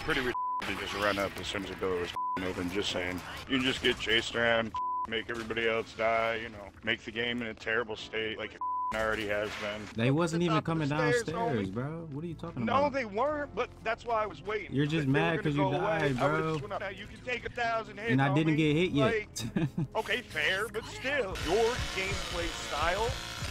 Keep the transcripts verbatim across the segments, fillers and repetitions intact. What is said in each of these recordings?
Pretty retarded to just run up as soon as the door was open, just saying. You can just get chased around, make everybody else die, you know, make the game in a terrible state like it already has been. They wasn't even coming stairs, downstairs, bro. What are you talking no, about? No, they weren't, but that's why I was waiting. You're just they mad because you died, bro. Up, you can take a thousand hits, and I didn't homie. get hit yet. Like, okay, fair, but still, your gameplay style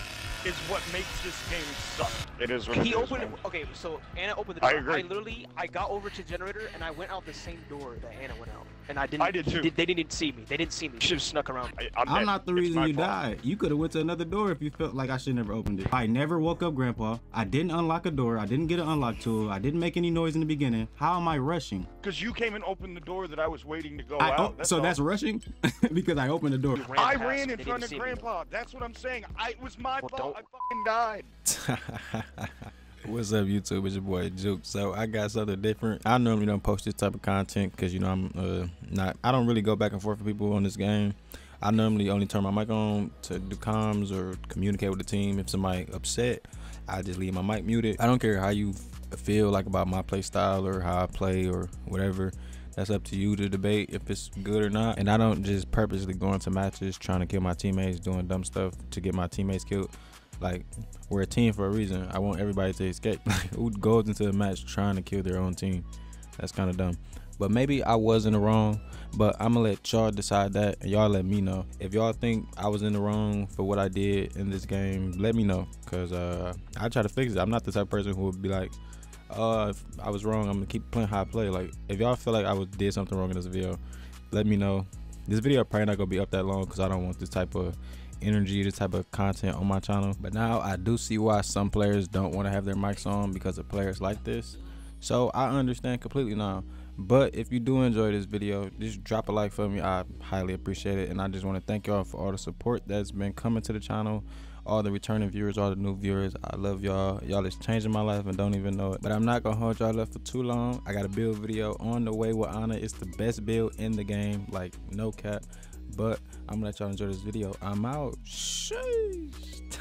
is what makes this game suck. It is what he it opened is, it, okay, so Anna opened the door. I agree. I literally, I got over to generator and I went out the same door that Anna went out. And I didn't, I did too. They, they didn't see me. They didn't see me. Should have snuck around. I, I'm, I'm not the it's reason you fault. died. You could have went to another door if you felt like I should never opened it. I never woke up Grandpa. I didn't unlock a door. I didn't get an unlock tool. I didn't make any noise in the beginning. How am I rushing? Because you came and opened the door that I was waiting to go I, out. oh, That's so all. that's rushing? Because I opened the door. Ran I past ran me. in They front didn't of see Grandpa. Me. That's what I'm saying. I, it was my Well, fault. don't. I fucking died. What's up, YouTube? It's your boy Juke. So I got something different. I normally don't post this type of content because, you know, I'm uh, not. I don't really go back and forth with people on this game. I normally only turn my mic on to do comms or communicate with the team. If somebody upset, I just leave my mic muted. I don't care how you feel like about my play style or how I play or whatever. That's up to you to debate if it's good or not. And I don't just purposely go into matches trying to kill my teammates, doing dumb stuff to get my teammates killed. Like, we're a team for a reason. I want everybody to escape. Like, who goes into a match trying to kill their own team? That's kind of dumb. But maybe I was in the wrong, but I'm gonna let y'all decide that, and y'all let me know. If y'all think I was in the wrong for what I did in this game, let me know, because uh, I try to fix it. I'm not the type of person who would be like, uh, if I was wrong, I'm gonna keep playing how I play. Like, if y'all feel like I was did something wrong in this video, let me know. This video probably not gonna be up that long because I don't want this type of energy, this type of content on my channel. But now I do see why some players don't want to have their mics on because of players like this. So I understand completely now. But if you do enjoy this video, just drop a like for me. I highly appreciate it. And I just want to thank y'all for all the support that's been coming to the channel, all the returning viewers, all the new viewers. I love y'all. Y'all is changing my life and don't even know it. But I'm not gonna hold y'all up for too long. I got a build video on the way with Anna. It's the best build in the game, like no cap. But I'm gonna let y'all enjoy this video. I'm out. Sheesh.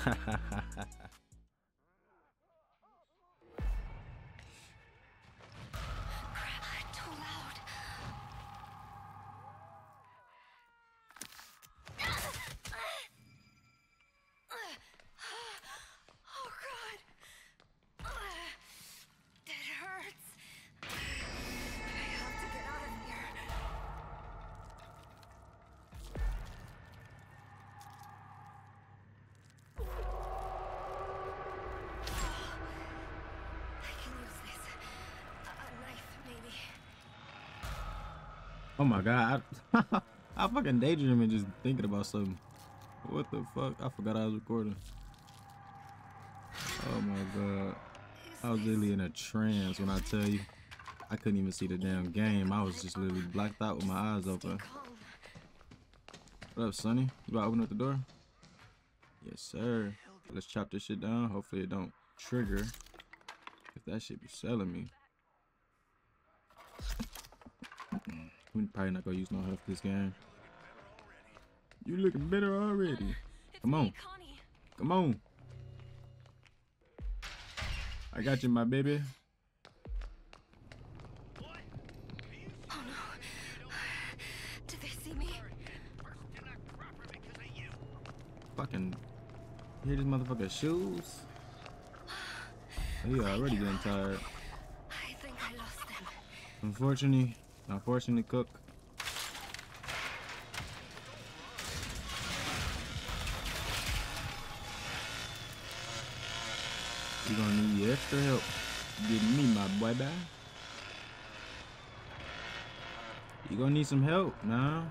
Oh my god, I, I fucking daydreaming just thinking about something. What the fuck? I forgot I was recording. Oh my god. I was literally in a trance when I tell you. I couldn't even see the damn game. I was just literally blacked out with my eyes open. What up, Sonny? You about to open up the door? Yes, sir. Let's chop this shit down. Hopefully it don't trigger. If that shit be selling me. We're probably not gonna use no health this game. You looking better already. Come on. Come on. I got you, my baby. Oh no. Did they see me? Fucking hear this motherfucker's shoes. He already getting tired. I think I lost them. Unfortunately, unfortunately, cook. You gonna need extra help getting me, my boy, back. You gonna need some help now.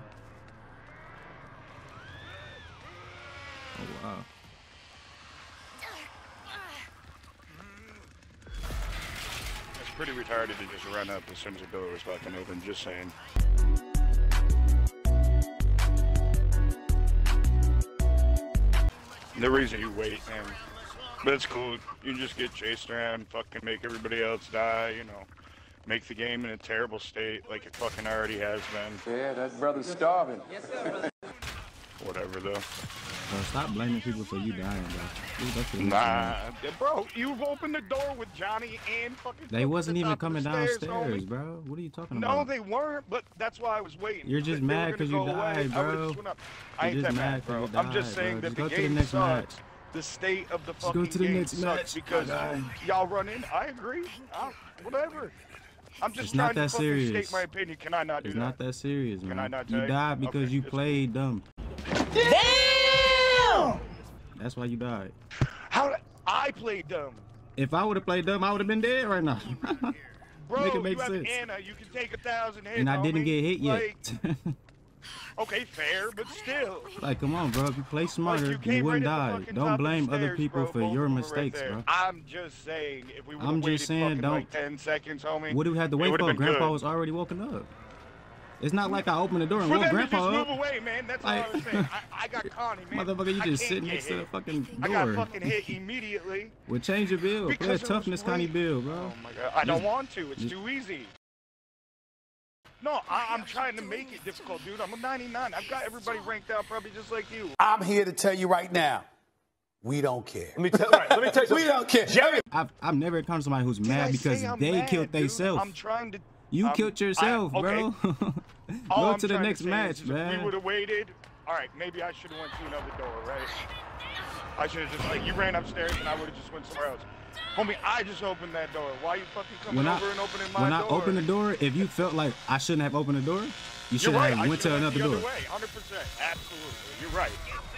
Oh wow. It's pretty retarded to just run up as soon as the door was fucking open, just saying. The reason you wait, man. But it's cool. You just get chased around, fucking make everybody else die, you know. Make the game in a terrible state like it fucking already has been. Yeah, that brother's starving. Whatever, though. Bro, stop blaming people for you dying, bro. Dude, that's the next Nah, match. bro, you've opened the door with Johnny and fucking. They wasn't the even top of coming the stairs, downstairs, homie. bro. What are you talking No, about? they weren't, but that's why I was waiting. You're just They were mad gonna 'cause you go away. died, I would've bro. just went up. I You're ain't just that mad mad, 'cause bro. you I'm just died, saying bro. that Just the go to the game next sucks. match. The state of the Just go fucking to the game next sucks match, because my guy. y'all run in. I agree. I, whatever. I'm just It's trying not that to fucking serious. state my opinion. Can I not do It's that? not that serious, Can man. I not You take? died because Okay, you it's played dumb. Damn! That's why you died. How did I play dumb? If I would have played dumb, I would have been dead right now. Bro, Make it make you have sense. Anna. You can take a thousand hits, And I didn't homie. get hit Like, yet. okay, fair, but still. Like, come on, bro. If you play smarter, Like, you, came wouldn't right at the die. fucking Don't top of the blame other stairs, people bro. for Both your of them were mistakes, right bro. I'm just saying, if we would I'm have waited just saying, fucking don't- like ten seconds, homie. What do we have to it wait would've for? been Grandpa good. was already woken up. It's not like I opened the door and For woke them Grandpa to just up. move away, man. That's Like- all I was saying. I, I got Connie, man. Motherfucker, you I just can't sit get next to the hit. fucking I got door. fucking hit immediately. Well, change your build. Play a Because it was toughness Connie late. build, bro. Oh my god. I don't Just- want to. It's just- too easy. No, I, I'm trying to make it difficult, dude. I'm a ninety-nine. I've got everybody ranked out probably just like you. I'm here to tell you right now, we don't care. Let me tell, right, let me tell you We something. don't care. Jerry, I've, I've never encountered somebody who's Did mad I because say I'm they mad, killed dude? themselves. I'm trying to. You um, killed yourself, I, okay. bro. All Go I'm to the trying next say is, match, is if man. we would have waited. All right, maybe I should have went to another door, right? I should have just like you ran upstairs and I would have just went somewhere else. Homie, I just opened that door. Why you fucking coming When I, over and opening my when door? I opened the door, if you felt like I shouldn't have opened the door, you should You're right. have I went should've to another the door. Other way, one hundred percent. Absolutely. You're right.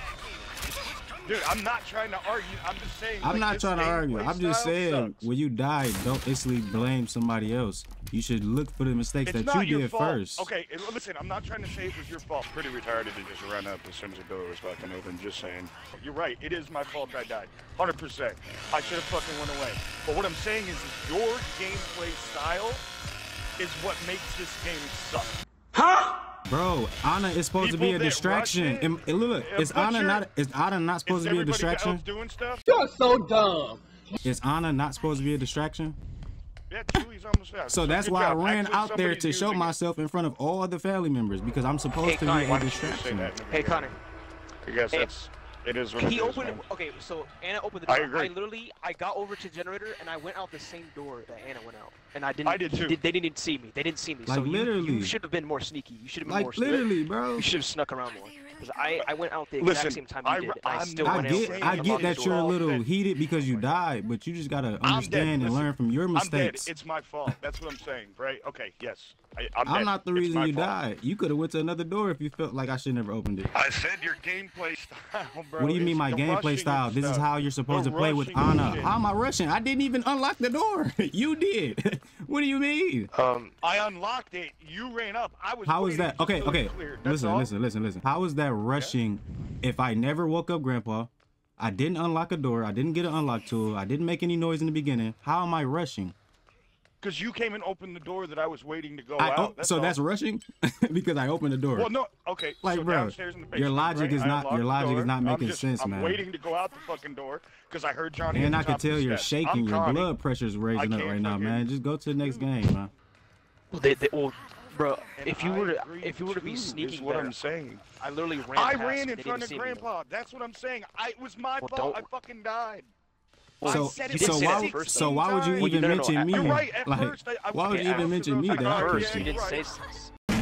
Dude, I'm not trying to argue. I'm just saying. I'm like, not this trying to gameplay argue. I'm just style saying, sucks. when you die, don't instantly blame somebody else. You should look for the mistakes It's that not you your did fault. first. Okay, and listen, I'm not trying to say it was your fault. Pretty retarded to just run up as soon as the door was fucking open. Just saying. You're right. It is my fault I died. one hundred percent. I should have fucking went away. But what I'm saying is, is your gameplay style is what makes this game suck. Huh? Bro, Anna is supposed to be People a that distraction. rush it, And, and look, uh, is but Anna you're- not is Anna not supposed Is to be a everybody distraction? else doing stuff? You're so dumb. Is Anna not supposed to be a distraction? Yeah, Chewy's almost out. So that's good why I job. ran Actually, out there somebody's to show using it. myself in front of all the family members because I'm supposed Hey, to Connie, be Why a don't you just say distraction. that in the Hey, beginning? Connor. I guess Hey. that's it is what He it is, opened. man. Okay, so Anna opened the I door. agree. literally, I got over to the generator and I went out the same door that Anna went out, and I didn't. I did he too. Did, they didn't see me. They didn't see me. Like, so you, literally. you should have been more sneaky. You should have been Like more sneaky. literally, bro. You should have snuck around more. Because I, I went out the exact Listen, same time I- you did, and I I'm still not I went get, out. I and get unlocked that the you're a door. little dead. heated because you died, but you just gotta I'm understand dead. and Listen, learn from your I'm dead. mistakes. It's my fault. That's what I'm saying, right? Okay, yes. I, I'm, I'm dead. not the It's reason my you fault. died. You could have went to another door if you felt like I should never opened it. I said your gameplay style, bro. What do you mean is my the gameplay rushing style? and This is stuff. how you're supposed The to play with rushing and Anna. shit. How am I rushing? I didn't even unlock the door. You did. What do you mean? Um, I unlocked it. You ran up. I was. How is waiting that? just Okay, till it okay. cleared. That's Listen, all. listen, listen, listen. How is that rushing if I never woke up Grandpa? I didn't unlock a door. I didn't get an unlock tool. I didn't make any noise in the beginning. How am I rushing? Because you came and opened the door that I was waiting to go I, out. oh, That's so all. that's rushing because I opened the door. Well, no. Okay. Like, so bro, downstairs in the your basement, logic right? is I not- unlocked your the logic is door. not I'm making just- sense, I'm man. waiting to go out the fucking door because I heard Johnny. And at I the can top of tell the you're steps. shaking. I'm Your Connie. blood pressure's raising I up can't right now, fucking- man. Just go to the next game, man. well, they, they, well, bro, And if you I were to, agree if you were to be too, is sneaking what there, I'm saying. I literally ran. I past ran them, in they didn't front of see me. Grandpa. That's what I'm saying. I, it was my Well, fault. don't- I fucking died. Well, So, I said you it didn't so say why, that sixteen first, so though. why would you times. even no, no, no, mention at- me? You're right, at Like, first, I- I why would was you even after mention the me? fact. That Oh, First, yeah, you you're didn't right. say.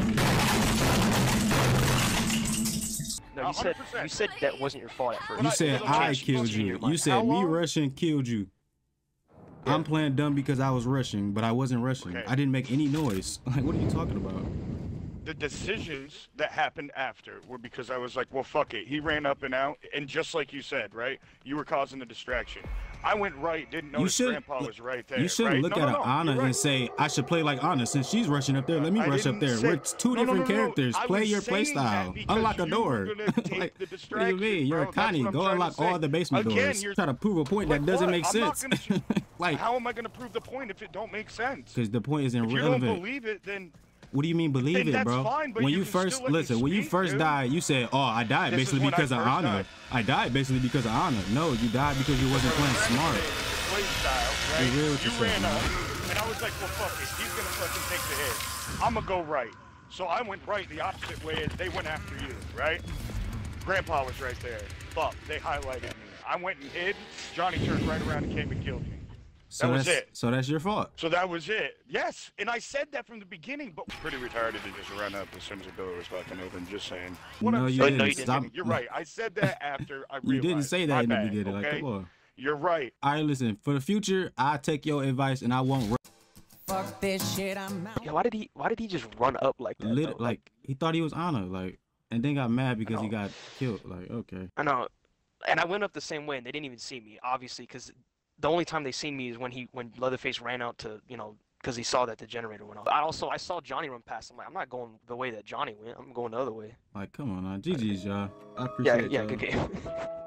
No, A you said hundred percent. you said that wasn't your fault at first. You I- said it was I changed- killed changed in you. your You mind. said How me long? rushing killed you. I'm playing dumb because I was rushing, but I wasn't rushing. Okay. I didn't make any noise. Like, what are you talking about? The decisions that happened after were because I was like, well, fuck it. He ran up and out, and just like you said, right? You were causing the distraction. I went right, didn't notice should- Grandpa was right there. You shouldn't right? look no, at no, no, Anna you're and right. say, I should play like Anna. Since she's rushing up there, let me I rush up didn't there. say- We're two No, no, different no, no. characters. I Play was your saying that playstyle. because Unlock a you door. were gonna take Like, the what do you distraction, mean? You're bro. a That's Connie. what I'm Go trying to unlock say. all the basement Again, doors. you're- Try to prove a point Like that doesn't what? make I'm not sense. gonna- Like, How am I going to prove the point if it don't make sense? because the point is If you don't irrelevant. believe it, then What do you mean believe Then it, that's bro? fine, but when you you can first still let me listen, when you speak, first dude. died, you said, "Oh, I died This is basically when I because of first honor." died. I died basically because of honor. No, you died because you wasn't playing smart. Play style, right? Be real with You yourself, ran man. up, and I was like, well, fuck it. He's going to fucking take the hit. I'm going to go right. So I went right the opposite way as they went after you, right? Grandpa was right there. Fuck, they highlighted me. I went and hid. Johnny turned right around and came and killed me. So that was that's, it. So that's your fault. So that was it. Yes, and I said that from the beginning, but pretty retarded to just run up as soon as the door was fucking open. Just saying. What No, I'm you saying, didn't. no, you Stop. You're right. I said that after I realized. You didn't say that My in the bad, beginning. okay? Like, come on. You're right. All right, listen. For the future, I take your advice and I won't. Fuck this shit, I'm out. Yeah, why did he? Why did he just run up like that? Lit, though? like he thought he was Anna, like, and then got mad because he got killed. Like, okay. I know, and I went up the same way, and they didn't even see me, obviously, because the only time they seen me is when he, when Leatherface ran out to, you know, because he saw that the generator went off. I also, I saw Johnny run past. I'm like, I'm not going the way that Johnny went. I'm going the other way. Like, come on, now. G G's, y'all. I appreciate Yeah, yeah, y'all. good game.